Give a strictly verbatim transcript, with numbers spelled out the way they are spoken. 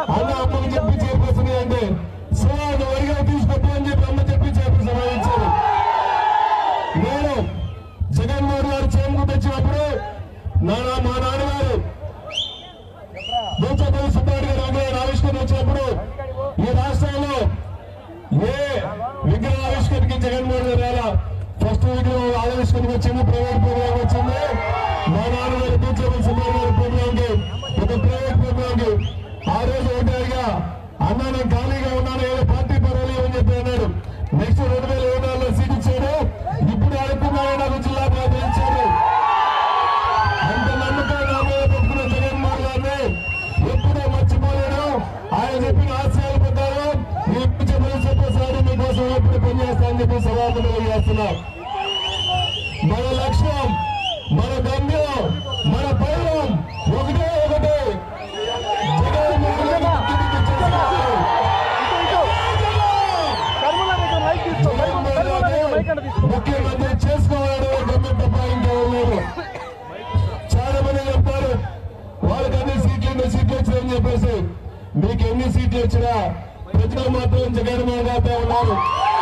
అన్న అమ్మకు చెప్పి చేపడుతుంది అంటే సార్ వరిగా తీసుకొద్దు అని చెప్పి అమ్మ చెప్పి చేపి సమాధించారు. నేను జగన్మోహన్ గారు చేరుకు తెచ్చినప్పుడు నాన్న మా నాన్నగారు దూచపల్లి సుబ్బారెడ్డి గారు ఆగ్రహాన్ని ఆవిష్కరణ వచ్చినప్పుడు ఈ రాష్ట్రంలో ఏ విగ్రహ ఆవిష్కరణకి జగన్మోహన్ గారు ఎలా ఫస్ట్ విగ్రహం ఆవిష్కరణకి వచ్చింది, ప్రైవేట్ ప్రోగ్రామ్ వచ్చింది. మా నాన్నగారు దూచపల్లి సుబ్బారెడ్డి గారి ప్రోగ్రామ్ కి ఒక ప్రైవేట్ ప్రోగ్రామ్ కి ఆ రోజు ఒకటిగా అన్న నేను ఖాళీగా ఉన్నాను ఏదో పార్టీ పర్వాలేదు అని చెప్పి అన్నాడు. నెక్స్ట్ రెండు వేల ఇరవై నాలుగులో సీట్ ఇచ్చాడు. ఇప్పుడు అడుగుతున్నాడు నాకు జిల్లా ప్రాంతం అంత నమ్మకం నా మీద పెట్టుకున్న జగన్మోహన్ గారిని ఎప్పుడూ మర్చిపోలేడు. ఆయన చెప్పిన ఆశయాల ప్రకారం ఎప్పుడు చెప్పిన చెప్పేసారి మీకోసం ఎప్పుడు పనిచేస్తానని చెప్పి సభాపతిగా చేస్తున్నాం. మన లక్ష్యం, మన గమ్యం, మన పైలం ఒకటే ఒకటే ముఖ్యమంత్రి చేసుకోవాలని గమ్యం తప్ప ఇంకెవరు. చాలా మంది చెప్తారు వాళ్ళకి అన్ని సీట్లు ఎన్ని సీట్లు వచ్చినాయని చెప్పేసి. మీకు ఎన్ని సీట్లు వచ్చినా ప్రజలు మాత్రం జగన్మోహన్ గారితో ఉన్నారు.